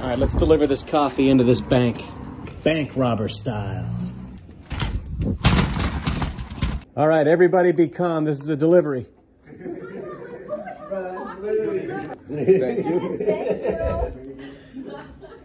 All right, let's deliver this coffee into this bank. Bank robber style. All right, everybody be calm. This is a delivery. Thank you.